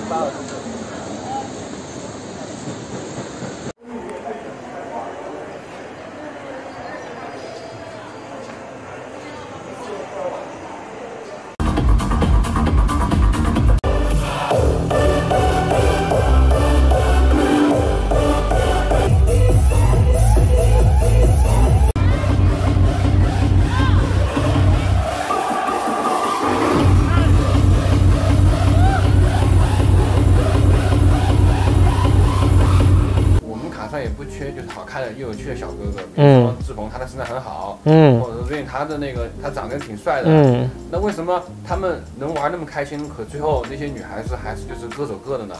也不缺就是好看的又有趣的小哥哥，比如说志鹏他的身材很好，或者说瑞他的那个他长得挺帅的，那为什么他们能玩那么开心，可最后那些女孩子还是就是各走各的呢？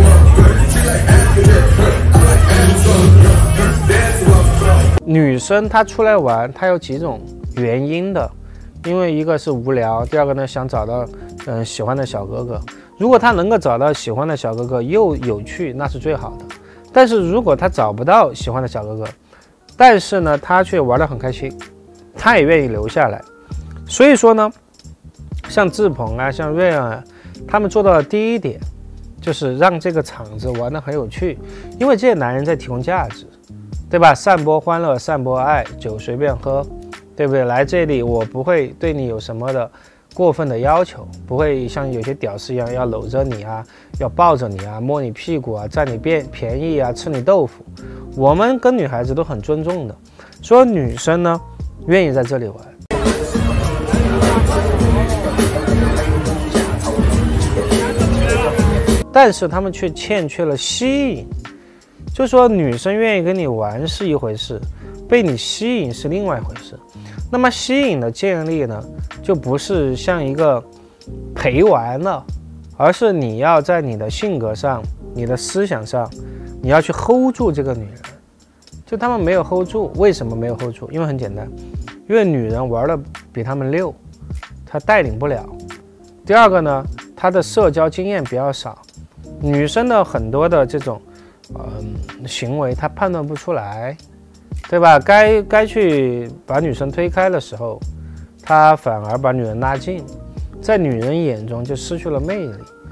女生她出来玩，她有几种原因的，因为一个是无聊，第二个呢想找到喜欢的小哥哥。如果她能够找到喜欢的小哥哥又有趣，那是最好的。但是如果他找不到喜欢的小哥哥，但是呢，他却玩得很开心，他也愿意留下来。所以说呢，像志鹏啊，像瑞安啊，他们做到的第一点，就是让这个场子玩得很有趣，因为这些男人在提供价值，对吧？散播欢乐，散播爱，酒随便喝，对不对？来这里，我不会对你有什么的过分的要求，不会像有些屌丝一样要搂着你啊，要抱着你啊，摸你屁股啊，占你便宜啊，吃你豆腐。我们跟女孩子都很尊重的，所以女生呢愿意在这里玩。但是他们却欠缺了吸引，就说女生愿意跟你玩是一回事，被你吸引是另外一回事。那么吸引的建立呢，就不是像一个陪玩了，而是你要在你的性格上、你的思想上，你要去 hold 住这个女人。就他们没有 hold 住，为什么没有 hold 住？因为很简单，因为女人玩的比他们溜，她带领不了。第二个呢，她的社交经验比较少，女生的很多的这种行为，她判断不出来。对吧？该去把女生推开的时候，他反而把女人拉近，在女人眼中就失去了魅力。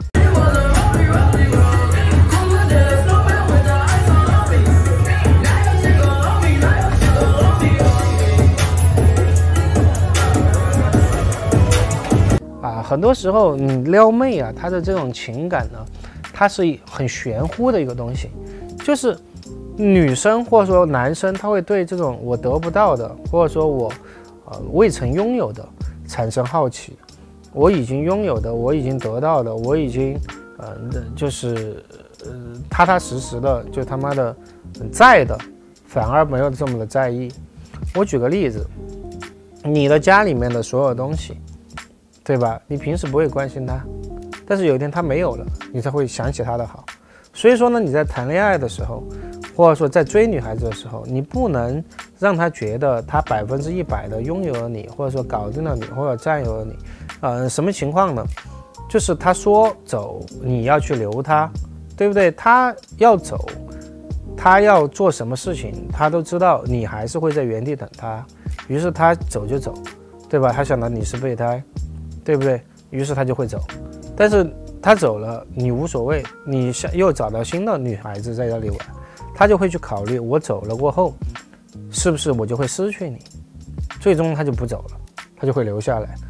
很多时候你撩妹啊，他的这种情感呢，它是很玄乎的一个东西，就是女生或者说男生，他会对这种我得不到的，或者说我未曾拥有的产生好奇。我已经拥有的，我已经得到的，我已经就是踏踏实实的，就他妈的在的，反而没有这么的在意。我举个例子，你的家里面的所有东西，对吧？你平时不会关心他，但是有一天他没有了，你才会想起他的好。所以说呢，你在谈恋爱的时候，或者说在追女孩子的时候，你不能让她觉得她100%的拥有了你，或者说搞定了你，或者占有了你。什么情况呢？就是他说走，你要去留他，对不对？他要走，他要做什么事情，他都知道你还是会在原地等他，于是他走就走，对吧？他想到你是备胎，对不对？于是他就会走。但是他走了，你无所谓，你又找到新的女孩子在这里玩。他就会去考虑，我走了过后，是不是我就会失去你？最终他就不走了，他就会留下来。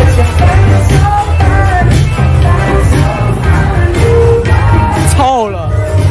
操了！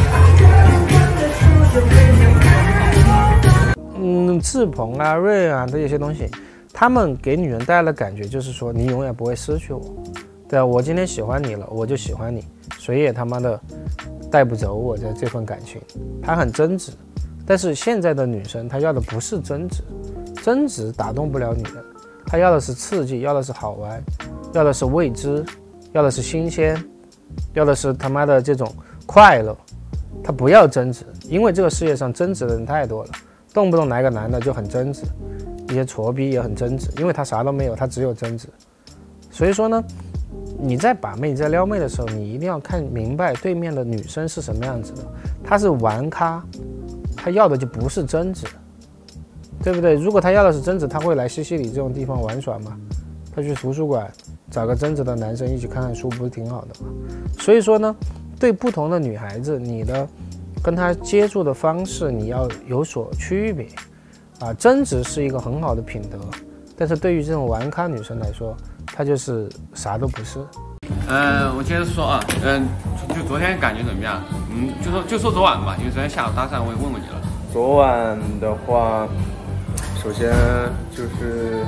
志鹏啊、瑞啊这些东西，他们给女人带来的感觉就是说，你永远不会失去我。对啊，我今天喜欢你了，我就喜欢你，谁也他妈的带不走我的这份感情。他很真挚，但是现在的女生她要的不是真挚，真挚打动不了女人，她要的是刺激，要的是好玩，要的是未知，要的是新鲜，要的是他妈的这种快乐。她不要真挚，因为这个世界上真挚的人太多了，动不动来个男的就很真挚，一些挫逼也很真挚，因为他啥都没有，他只有真挚。所以说呢，你在把妹、在撩妹的时候，你一定要看明白对面的女生是什么样子的。她是玩咖，她要的就不是真挚，对不对？如果她要的是真挚，她会来西西里这种地方玩耍吗？她去图书馆找个真挚的男生一起看看书，不是挺好的吗？所以说呢， 对不同的女孩子，你的跟她接触的方式你要有所区别啊。争执是一个很好的品德，但是对于这种玩咖女生来说，她就是啥都不是。 我接着说啊，就昨天感觉怎么样？就说昨晚吧，因为昨天下午搭讪我也问过你了。 昨晚的话，首先就是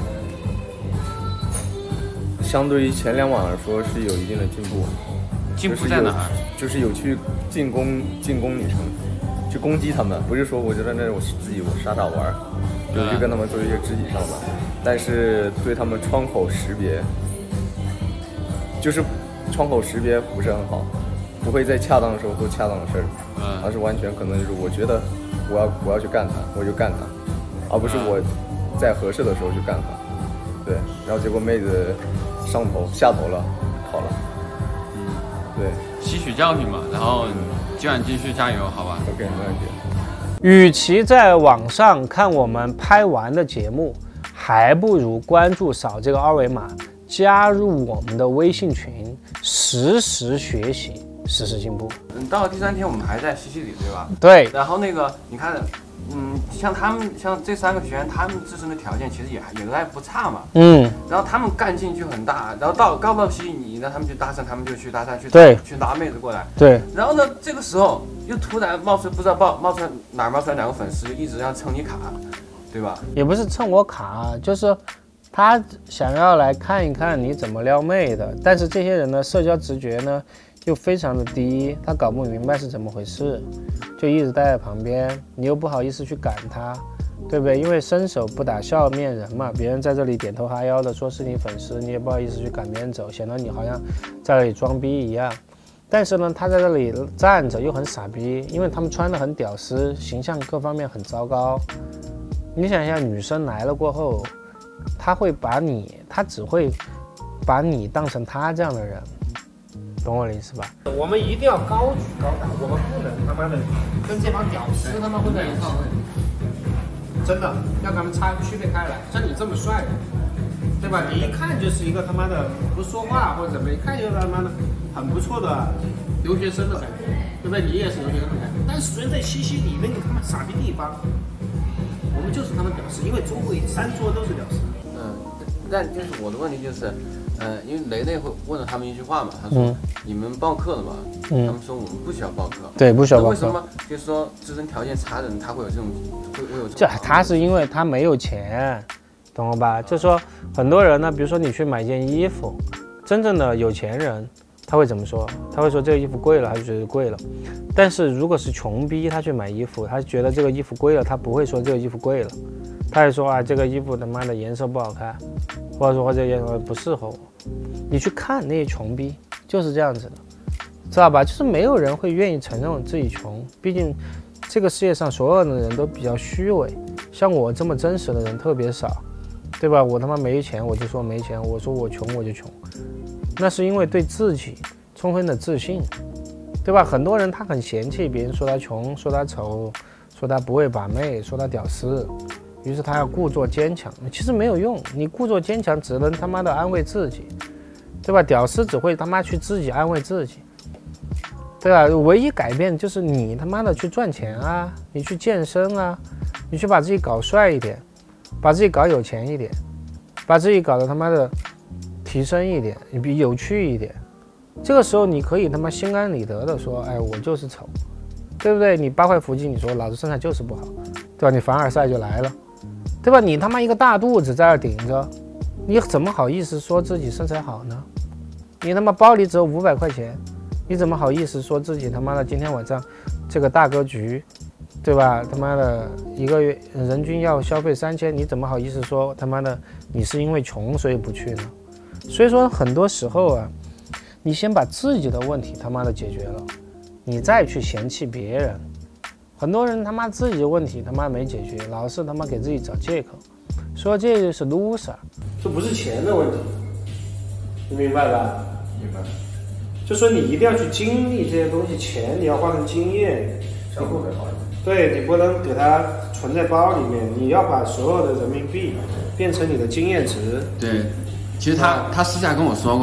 相对于前2晚来说是有一定的进步。 进步在哪儿？ 就是有去进攻女生，去攻击他们，不是说我就在那我傻玩，有去跟他们做一些肢体上的，但是对他们窗口识别，就是窗口识别不是很好，不会在恰当的时候做恰当的事儿，而是完全可能就是我觉得我要去干他，我就干他，而不是我在合适的时候去干他，对，然后结果妹子下头了，跑了。对， 吸取教训嘛，然后今晚继续加油，好吧 ？OK， 没问题。 与其在网上看我们拍完的节目，还不如关注扫这个二维码，加入我们的微信群，实时学习，实时进步。 到了第3天，我们还在西西里，对吧？ 对。 然后你看，像这3个学员，他们自身的条件其实也还不差嘛。然后他们干劲就很大，然后到西西里，让他们去搭讪，他们就去搭讪，去拉妹子过来。 对。 然后呢，这个时候又突然冒出哪儿冒出来2个粉丝，就一直要蹭你卡，对吧？ 也不是蹭我卡，就是他想要来看一看你怎么撩妹的，但是这些人的社交直觉呢又非常的低，他搞不明白是怎么回事，就一直待在旁边，你又不好意思去赶他，对不对？因为伸手不打笑面人嘛，别人在这里点头哈腰的说是你粉丝，你也不好意思去赶别人走，显得你好像在那里装逼一样。但是呢，他在这里站着又很傻逼，因为他们穿得很屌丝，形象各方面很糟糕。你想一下，女生来了过后，他只会把你当成他这样的人，懂我的意思吧？我们一定要高举高打，我们不能他妈的跟这帮屌丝他妈混在一起，真的要跟他们区别开来。像你这么帅的，对吧？你一看就是一个他妈的不说话或者怎么，一看就是他妈的很不错的留学生的感觉，对不对？你也是留学生的感觉。但是人在西西里那个他妈傻逼地方，我们就是他们屌丝，因为周围3桌都是屌丝。 但就是我的问题就是，因为雷雷会问了他们一句话嘛，他说：“你们报课了吗？”他们说我们不需要报课。 对，不需要报课。 为什么？就是说自身条件差的人他会有这种，会有这种。 这他是因为他没有钱，懂了吧？就是说很多人呢，比如说你去买件衣服，真正的有钱人他会怎么说？他会说这个衣服贵了，他就觉得贵了。但是如果是穷逼，他去买衣服，他觉得这个衣服贵了，他不会说这个衣服贵了。他还说啊，这个衣服他妈的颜色不好看，或者说这个颜色不适合我。你去看那些穷逼就是这样子的，知道吧？就是没有人会愿意承认自己穷，毕竟这个世界上所有的人都比较虚伪，像我这么真实的人特别少，对吧？我他妈没钱我就说没钱，我说我穷我就穷，那是因为对自己充分的自信，对吧？很多人他很嫌弃别人说他穷，说他丑，说他不会把妹，说他屌丝，于是他要故作坚强，其实没有用，你故作坚强只能他妈的安慰自己，对吧？屌丝只会他妈去自己安慰自己，对吧？唯一改变就是你他妈的去赚钱啊，你去健身啊，你去把自己搞帅一点，把自己搞有钱一点，把自己搞得他妈的提升一点，你比有趣一点，这个时候你可以他妈心安理得的说，哎，我就是丑，对不对？你8块腹肌，你说老子身材就是不好，对吧？你凡尔赛就来了，对吧？你他妈一个大肚子在那顶着，你怎么好意思说自己身材好呢？你他妈包里只有500块钱，你怎么好意思说自己他妈的今天晚上这个大格局，对吧？他妈的一个月人均要消费3000，你怎么好意思说他妈的你是因为穷所以不去呢？所以说很多时候啊，你先把自己的问题他妈的解决了，你再去嫌弃别人。很多人他妈自己的问题他妈没解决，老是他妈给自己找借口，说这就是 loser， 这不是钱的问题，你明白吧？ 明白。 就说你一定要去经历这些东西，钱你要换成经验， 效果会好一点。 对，你不能给它存在包里面，你要把所有的人民币变成你的经验值。 对，其实他私下跟我说过，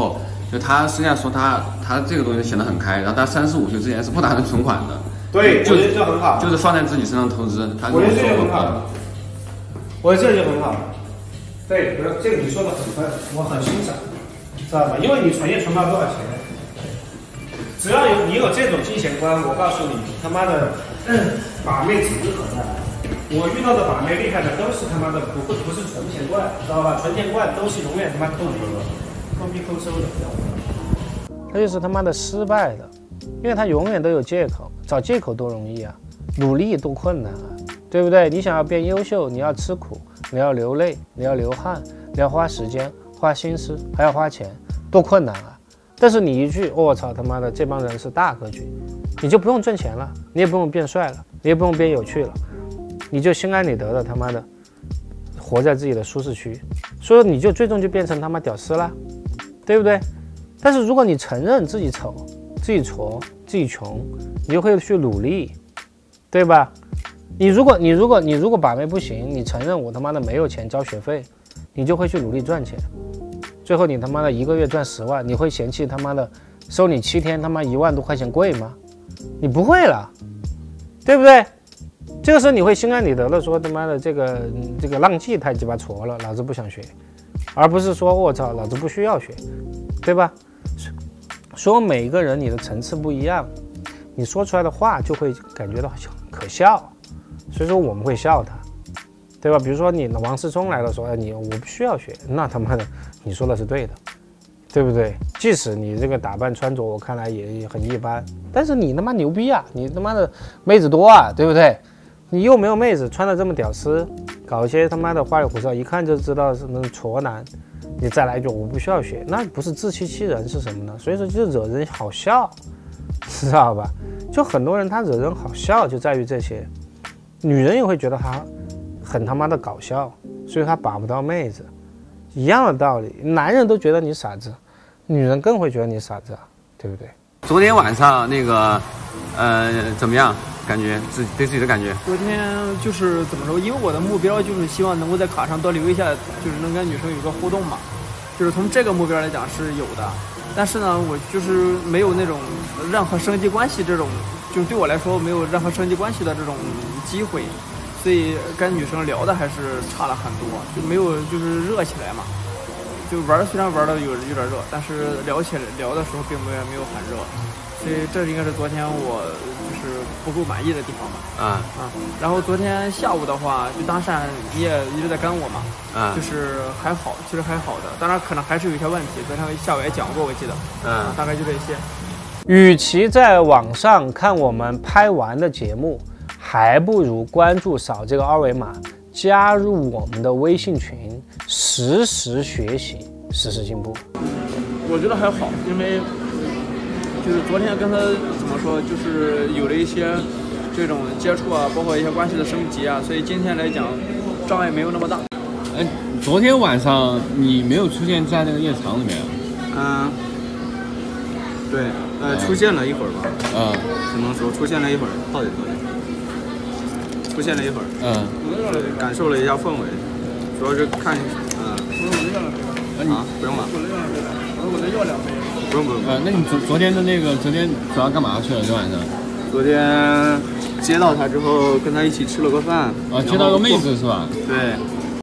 就他实际上说他这个东西显得很开，然后他35岁之前是不打算存款的。 对，我觉得这很好， 就是放在自己身上投资。 我觉得这就很好，我觉得这就很好。对，这个你说的我很欣赏，知道吧？因为你存也存不到多少钱，只要你有这种金钱观，我告诉你，他妈的把妹指日可待。我遇到的把妹厉害的都是他妈的不是存钱罐，知道吧？存钱罐都是永远他妈抠逼抠搜的。 他就是他妈的失败的，因为他永远都有借口，找借口多容易啊，努力多困难啊，对不对？你想要变优秀，你要吃苦，你要流泪，你要流汗，你要花时间、花心思，还要花钱，多困难啊！但是你一句我操他妈的这帮人是大格局，你就不用挣钱了，你也不用变帅了，你也不用变有趣了，你就心安理得的他妈的活在自己的舒适区，所以你就最终就变成他妈屌丝了，对不对？但是如果你承认自己丑、自己矬、自己穷，你就会去努力，对吧？你如果把妹不行，你承认我他妈的没有钱交学费，你就会去努力赚钱。最后你他妈的一个月赚10万，你会嫌弃他妈的收你7天他妈1万多块钱贵吗？你不会了，对不对？这个时候你会心安理得的说他妈的这个浪迹太鸡巴矬了，老子不想学，而不是说我操老子不需要学，对吧？说每一个人你的层次不一样，你说出来的话就会感觉到可笑，所以说我们会笑他，对吧？比如说你王思聪来了说，我不需要学，那他妈的你说的是对的，对不对？即使你这个打扮穿着我看来也很一般，但是你他妈牛逼啊，你他妈的妹子多啊，对不对？你又没有妹子，穿的这么屌丝，搞一些他妈的花里胡哨，一看就知道是那种矬男。你再来一句我不需要学，那不是自欺欺人是什么呢？所以说就惹人好笑，知道吧？就很多人他惹人好笑就在于这些，女人也会觉得他很他妈的搞笑，所以他把不到妹子，一样的道理。男人都觉得你傻子，女人更会觉得你傻子，对不对？ 昨天晚上那个怎么样？感觉对自己的感觉？ 昨天就是怎么说？因为我的目标就是希望能够在卡上多留一下，就是能跟女生有个互动嘛。就是从这个目标来讲是有的，但是呢，我就是没有那种任何升级关系这种，就对我来说没有任何升级关系的这种机会，所以跟女生聊的还是差了很多，就没有就是热起来嘛。就玩虽然玩的有点热，但是聊的时候并没有很热，所以这应该是昨天我就是不够满意的地方吧。然后昨天下午的话，就搭讪你也一直在跟我嘛，就是还好，其实还好的，当然可能还是有一些问题，昨天下午也讲过，我记得，大概就这些。 与其在网上看我们拍完的节目，还不如关注扫这个二维码，加入我们的微信群，实时学习，实时进步。 我觉得还好，因为就是昨天跟他怎么说，就是有了一些这种接触啊，包括一些关系的升级啊，所以今天来讲障碍没有那么大。 昨天晚上你没有出现在那个夜场里面？ 对，出现了一会儿吧。只能说出现了一会儿，到底多久？出现了一会儿。感受了一下氛围，主要是看。不用了。 我再要2杯。 不用。 那你昨天主要干嘛去了？昨晚上？ 昨天接到他之后，跟他一起吃了个饭。 接到个妹子是吧？ 对。